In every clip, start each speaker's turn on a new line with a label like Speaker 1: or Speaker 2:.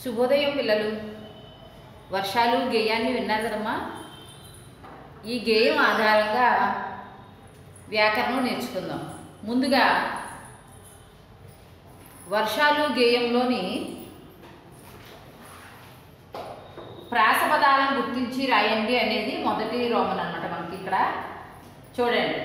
Speaker 1: శుభోదయం పిల్లలు. వర్షాలు గేయాన్ని విన్నారు కదమ్మా. ఈ గేయం ఆధారంగా వ్యాకరణం నేర్చుకుందాం. ముందుగా వర్షాలు గేయంలోని ప్రాసపదాలను గుర్తించి రాయండి అనేది మొదటి రోమన్ అన్నమాట. మనకి ఇక్కడ చూడండి,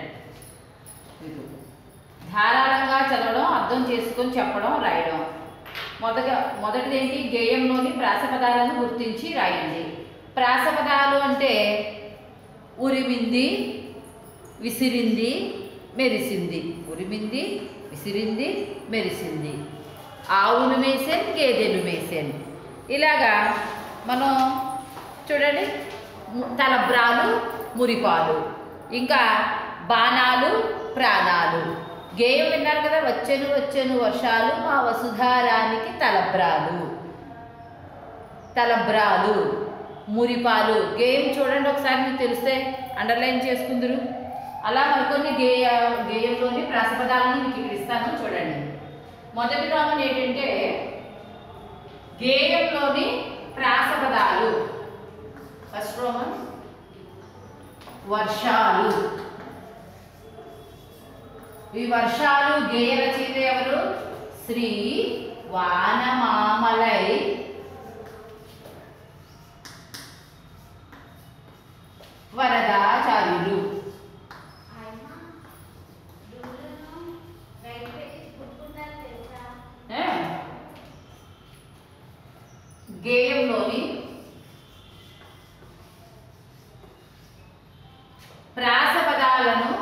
Speaker 1: ధారాళంగా చదవడం, అర్థం చేసుకొని చెప్పడం, రాయడం. మొదటిది ఏంటి? గేయంలోని ప్రాసపదాలను గుర్తించి రాయండి. ప్రాసపదాలు అంటే ఉరిమింది, విసిరింది, మెరిసింది. ఉరిమింది, విసిరింది, మెరిసింది. ఆవులు మేసెన్, గేదెలు మేసెన్. ఇలాగా మనం చూడండి, తలబ్రాలు, మురిపాలు, ఇంకా బాణాలు, ప్రాణాలు. గేయం విన్నారు కదా, వచ్చెను వచ్చెను వర్షాలు మా వసుధారానికి తలబ్రాలు. తలబ్రాలు, మురిపాలు. గేయం చూడండి ఒకసారి, మీకు తెలిస్తే అండర్లైన్ చేసుకుందరు. అలా మరికొన్ని గేయంలోని ప్రాసపదాలను మీకు ఇక్కడ ఇస్తాను చూడండి. మొదటి రోమన్ ఏంటంటే గేయంలోని ప్రాసపదాలు. ఫస్ట్ రోమన్ వర్షాలు. ఈ వర్షాలు గేయ రచయిత ఎవరు? శ్రీ వానమామలై వరదాచార్యులు. గేయంలోని ప్రాసపదాలను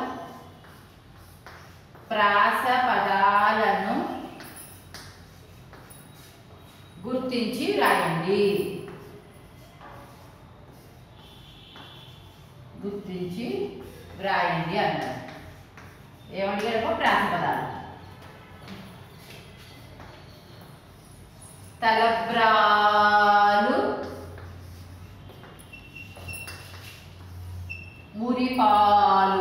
Speaker 1: గుర్తించి రాయండి. గుర్తించి వ్రాయండి అన్నారు. ఏమడిగారు? ప్రాసపదాలు. తలబ్రాలు, మురిపాలు.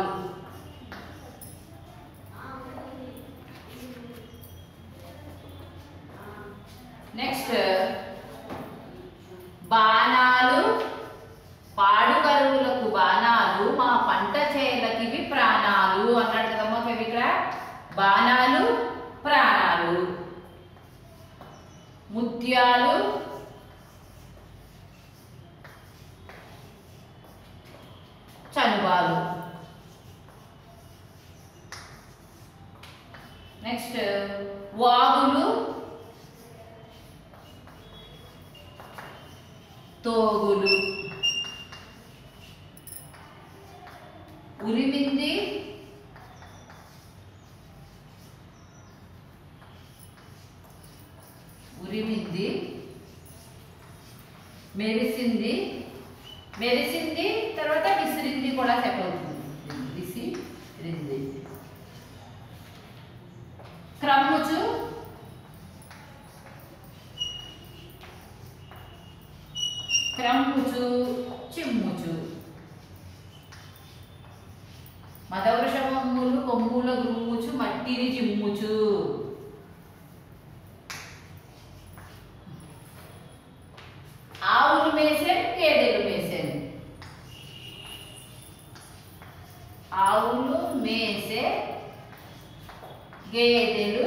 Speaker 1: నెక్స్ట్ బాణాలు, పాడుకరువులకు బాణాలు మా పంట చేలకివి ప్రాణాలు అన్నాడు కదమ్మా కవి ఇక్కడ. బాణాలు, ప్రాణాలు. ముత్యాలు, చనుబాలు. నెక్స్ట్ వాగులు, తోగులు. ఉరిమింది, ఉరిమింది, మెరిసింది, మెరిసింది, తర్వాత విసిరింది కూడా చెప్పవుతుంది. విసిరింది. క్రమ్ముచు, క్రమ్ముచు, చిమ్ముచు. మదవృషమమ్ములు కొమ్ముల గుమ్ముచు మట్టిని జిమ్ముచు. ఆవులు మేసెన్, గేదెలు మేసెన్. ఆవులు మేసే, గేదెలు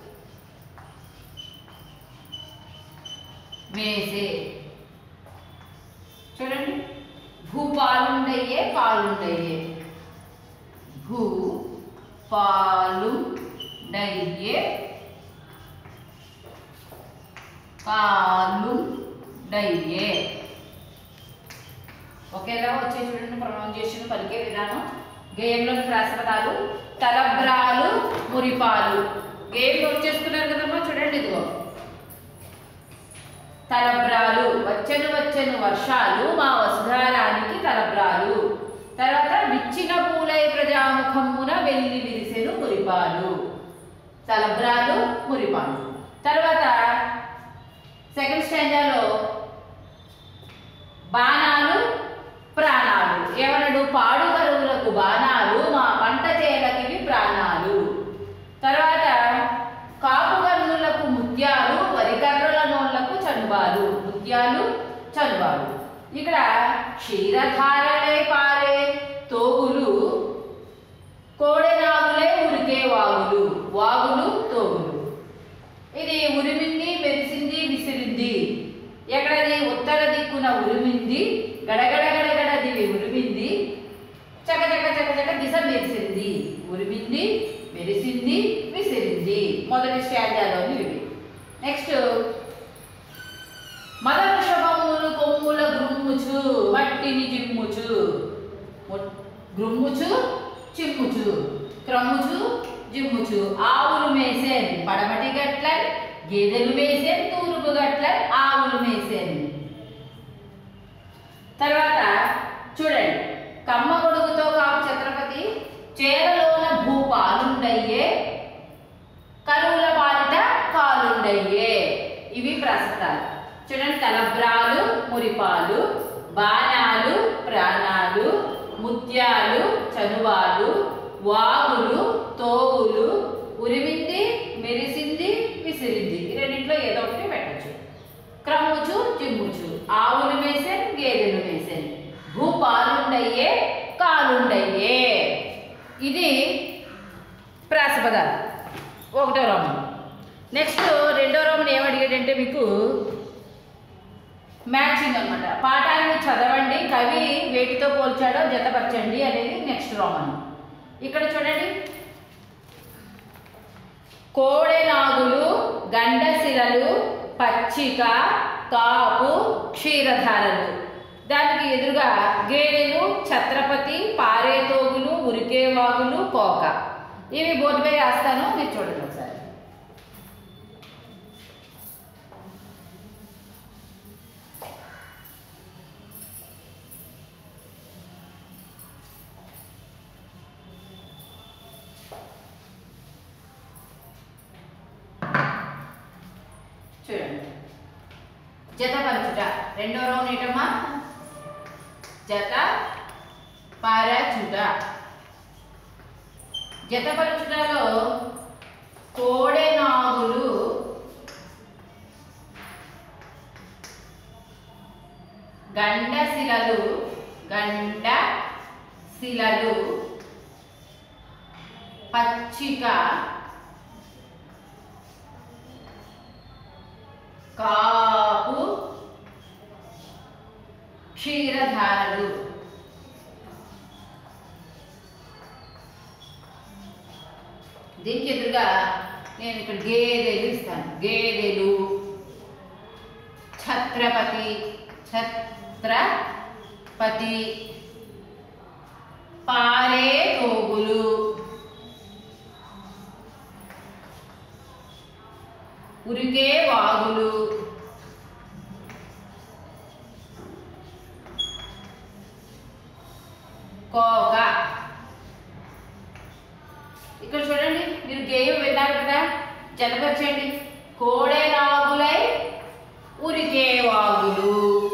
Speaker 1: మేసే. చూడండి, భూపాలుండయ్యే, పాలుండయ్యే. భూ పాలుండయ్యే, పాలుండయ్యే. ఒకేలా వచ్చే చూడండి ప్రొనౌన్సియేషన్, పలికే విధానం. గేయంలోని ప్రాసపదాలు తలబ్రాలు, మురిపాలు. గేయం నోట్ చేసుకున్నారు కదమ్మా. చూడండి, ఇదిగో తలబ్రాలు, వచ్చెను వచ్చెను వర్షాలు మా వసుధారానికి తలబ్రాలు. తర్వాత విచ్చిన పూలై ప్రజాముఖమున వెల్లి విరిసెను మురిపాలు. తలబ్రాలు, మురిపాలు. తర్వాత సెకండ్ స్టాంజాలో బాణాలు, ప్రాణాలు. ఏమన్నాడు? పాడుకరువులకు బాణాలు మా పంట చేలకివి ప్రాణాలు. తర్వాత కాపుగన్నులకు ముత్యాలు, వరికర్రల నోళ్లకు చను చనుబాలు, ముత్యాలు చనుబాలు. ఇక్కడ క్షీరధారలై పారే తోగులు, కోడెనాగులై ఉరికే వాగులు, వాగులు తోగులు. ఇది ఉరిమింది, మెరిసింది, విసిరింది. ఎక్కడది? ఉత్తర దిక్కున ఉరిమింది, గడగడ గడగడ దివి ఉరిమింది, చక చక చక చక దిశ మెరిసింది. ఉరిమింది, మెరిసింది, విసిరింది. మొదటి స్టాంజాలోని ఇవి. నెక్స్ట్, మద వృషభములు కొమ్ముల గ్రుమ్ముచు మట్టిని జిమ్ముచు, గ్రుమ్ముచు చిమ్ముచు, క్రమ్ముచు జిమ్ముచు. ఆవులు మేసేన్ పడమటి గట్లన్, గేదెలు మేసేన్ తూర్పు గట్లన్, ఆవులు మేసేన్. తర్వాత చూడండి, కమ్మ గొడుగుతో కాపు ఛత్రపతి, చేరలోన భూపాలుండయ్యే, కరువుల పాలిట కాలుండయ్యే. ఇవి ప్రస్తుతాలు. చూడండి, తలబ్రాలు మురిపాలు, బాణాలు ప్రాణాలు, ముత్యాలు చనువాలు, వాగులు తోగులు, ఉరిమింది, మెరిసింది, విసిరింది. ఈ రెండింటిలో ఏదో ఒకటి పెట్టచ్చు. క్రమ్ముచు చిమ్ముచు, ఆవులు మేసేన్, గేదెలు మేసేన్, భూపాలుండయ్యే, కాలుండయ్యే. ఇది ప్రాసపదాలు. ఒకటో రోమన్. నెక్స్ట్ రెండో రోమన్ ఏమడిగాడంటే మీకు మ్యాచింగ్ అనమాట. పాఠాన్ని చదవండి, కవి వేటితో పోల్చాడో జతపరచండి అనేది నెక్స్ట్ రోమన్. ఇక్కడ చూడండి, కోడెనాగులు, గండశిలలు, పచ్చిక, కాపు, క్షీరధారలు. దానికి ఎదురుగా గేదెలు, ఛత్రపతి, పారేతోగులు, ఉరికేవాగులు, కోక. ఇవి బోర్డుపై రాస్తాను, మీరు చూడండి ఒకసారి. చూడండి, జతపరచుట. రెండో రౌండ్ ఏంటమ్మా? జత పరచుట. జతపరచుటలో కోడెనాగులు, గండశిలలు, పచ్చిక, కాపు, క్షీరధారలు. దీనికి ఎదురుగా నేను ఇక్కడ గేదెలు ఇస్తాను. గేదెలు, ఛత్రపతి, పారే తోగులు, ఉరికే వాగులు, కోక. ఇక్కడ చూడండి, మీరు గేయం విన్నారు కదా, జతపరచండి. కోడెనాగులై ఉరికేవాగులు,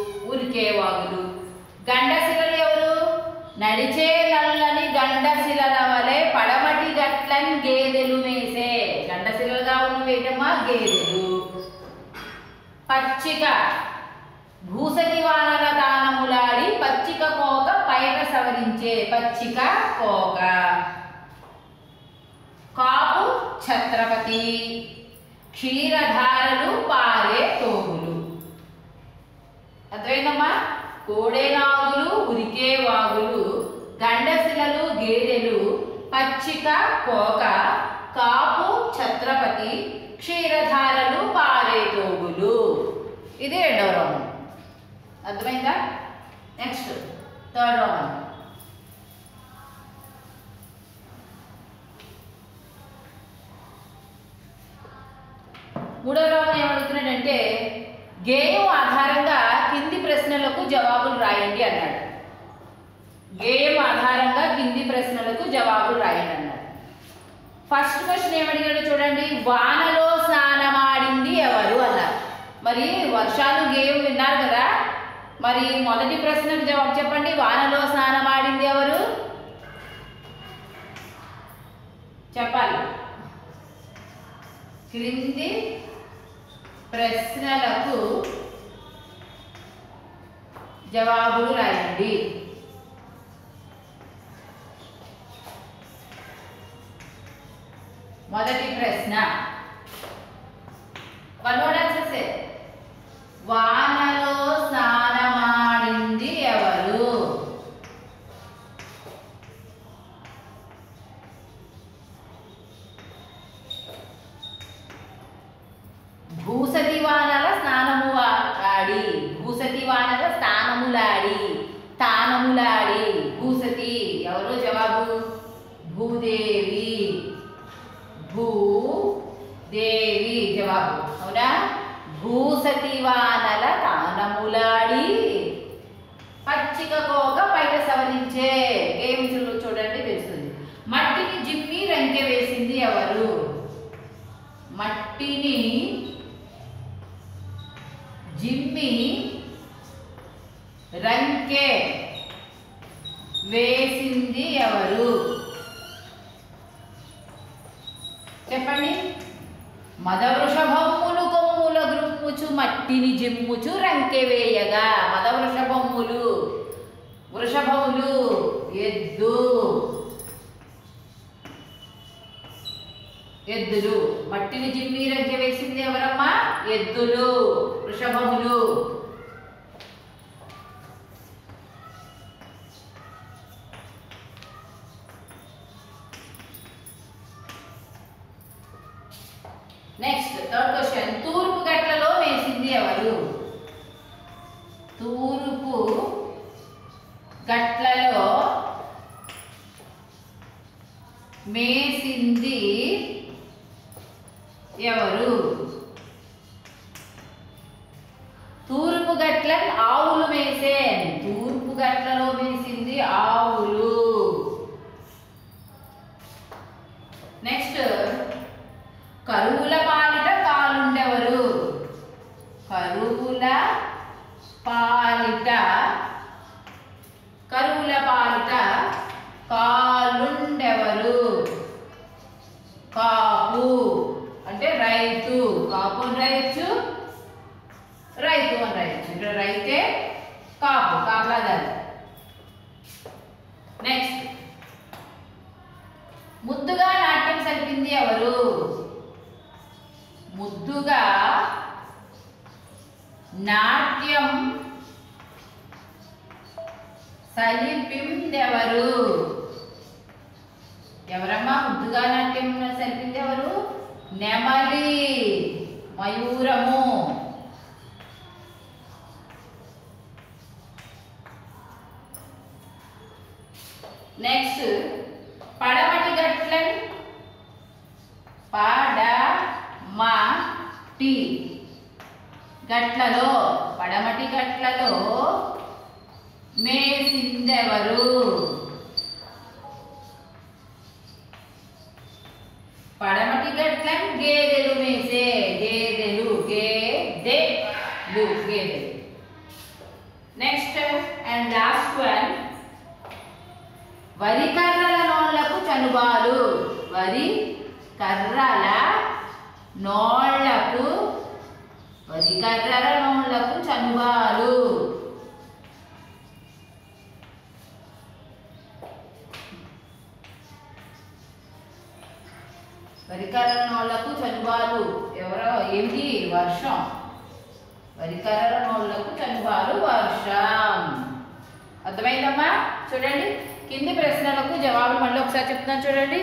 Speaker 1: గండశిలలు ఎవరు? నడిచే నల్లని గండశిలల వలె పడమటి గట్లన్ గేదెలు మేసే. గండశిలలుగా ఉన్నవేటమ్మా? గేదెలు. పచ్చిక, భూసకి వానల తానములాడి పచ్చిక కోక పైట సవరించే, పచ్చిక కోక. కాపు, ఛత్రపతి, క్షీరధారలు, పారే తోగులు. అర్థమైందమ్మా? కోడెనాగులు, ఉరికే వాగులు, గండశిలలు, గేదెలు, పచ్చిక కోక, కాపు ఛత్రపతి, క్షీరధారలు, పారే తోగులు. ఇది రెండవ రోమన్. అర్థమైందా? Next third Roman. మూడో రోమన్ ఏమడుగుతున్నాడంటే, గేయం ఆధారంగా కింది ప్రశ్నలకు జవాబులు రాయండి అన్నాడు. గేయం ఆధారంగా కింది ప్రశ్నలకు జవాబులు రాయండి అన్నాడు. ఫస్ట్ క్వశ్చన్ ఏమడిగాడు చూడండి, వానలో స్నానమాడింది ఎవరు అన్నారు. మరి వర్షాలు గేయం విన్నారు కదా, మరి మొదటి ప్రశ్నకు జవాబు చెప్పండి. వానలో స్నానమాడింది ఎవరు చెప్పాలి. క్రింది ప్రశ్నలకు జవాబులు రాయండి. మొదటి ప్రశ్న, వన్ వర్డ్ ఆన్సర్స్. వానలో స్నానమాడింది ఎవరు? భూసతి వానల స్నానము ఆడి, భూసతి వానల స్నానములాడి, తానములాడి. భూసతి ఎవరు? జవాబు భూదేవి. భూదేవి జవాబు. అవునా? భూసతి వానల తానములాడి పచ్చిక కోక బయట సవరించే. గేమ్స్ చూడండి తెలుస్తుంది. మట్టిని జిమ్మి రంకె వేసింది ఎవరు? మట్టిని జిమ్మి రంకె వేసింది ఎవరు? చెప్పండి. మదవృషభమ్ములు కొమ్ముల గ్రుమ్ముచు మట్టిని జిమ్ముచు రంకె వేయగా. మదవృషభమ్ములు, వృషభములు ఎద్దు, ఎద్దులు. మట్టిని జిమ్మి రంకె వేసింది ఎవరమ్మా? ఎద్దులు, వృషభములు. నెక్స్ట్ థర్డ్ క్వశ్చన్, తూర్పు గట్లలో వేసింది ఎవరు? తూర్పు గట్లలో మేసింది ఎవరు? తూర్పు గట్ల ఆవులు మేసే. తూర్పు గట్లలో మేసింది ఆవులు. నెక్స్ట్, కరువుల పాలిట కాలుండెవరు? కరువుల పాలిట, కరువుల పాలిట కాలుండెవరు? కాపు అంటే రైతు. కాపు అని రాయొచ్చు, రైతు అని రాయొచ్చు. ఇక్కడ రైతే కాపు, కాపలాదారు. నెక్స్ట్, ముద్దుగా నాట్యం సలిపింది ఎవరు? ముద్దుగా నాట్యం సలిపిందెవరు? ఎవరమ్మా ముద్దుగా నాట్యం సలిపింది ఎవరు? నెమలి, మయూరము. నెక్స్ట్, పడమటి గట్లని పడమటి గట్లలో, పడమటి గట్లలో మేసిందెవరు? పడమటి గట్లని గేదెలు మేసే. గేదెలు, గేదెలు, గేదెలు. నెక్స్ట్ అండ్ లాస్ట్ వన్, వరి కర్రల నోళ్లకు చనుబాలు. వరి కర్రల నోళ్లకు, వరి కర్రల నోళ్లకు చనుబాలు. వరి కర్రల నోళ్లకు చనుబాలు ఎవరో? ఏంటి? వర్షం. వరి కర్రల నోళ్లకు చనుబాలు వర్షం. అర్థమైందమ్మా? చూడండి, కింది ప్రశ్నలకు జవాబులు మళ్ళీ ఒకసారి చెప్తున్నాను చూడండి.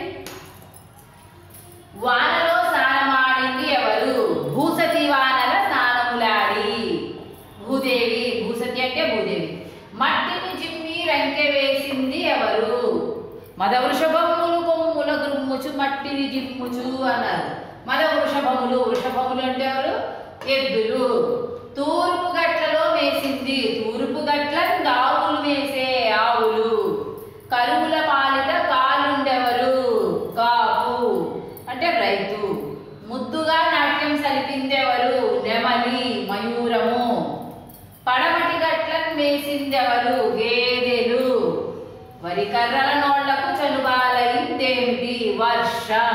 Speaker 1: వానలో స్నానమాడింది ఎవరు? భూసతి వానల స్నానములాడి. భూదేవి. భూసతి అంటే భూదేవి. మట్టిని జిమ్మి రంకె వేసింది ఎవరు? మదవృషభములు కొమ్ముల గ్రుమ్ముచు మట్టిని జిమ్ముచు అన్నారు. మదవృషభములు, వృషభములు అంటే ఎవరు? ఎద్దులు. తూర్పు గట్లలో మేసింది. తూర్పు గట్ల ఆవులు మేసే, ఆవులు. కరువుల పాలిట కాలుండెవరు? కాపు అంటే రైతు. ముద్దుగా నాట్యం సలిపిందెవరు? నెమలి, మయూరము. పడమటి గట్లను మేసిందెవరు? గేదెలు. వరి కర్రల నోళ్లకు చనుబాలైందేమిటి? వర్షం.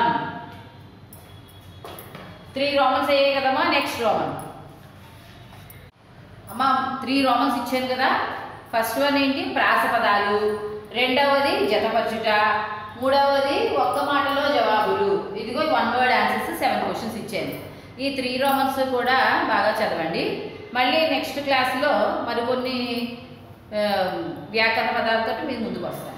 Speaker 1: 3 రోమన్స్ అయ్యాయి కదమ్మా. నెక్స్ట్ రోమన్ అమ్మా, 3 రోమన్స్ ఇచ్చాను కదా. ఫస్ట్ వన్ ఏంటి? ప్రాసపదాలు. రెండవది జతపరచుట. మూడవది ఒక్క మాటలో జవాబులు. ఇదిగో 1 word ఆన్సర్స్ 7 క్వశ్చన్స్ ఇచ్చాను. ఈ 3 రోమన్స్ కూడా బాగా చదవండి. మళ్ళీ నెక్స్ట్ క్లాస్లో మరికొన్ని వ్యాకరణ పదాలతో మీరు ముందుకు వస్తాను.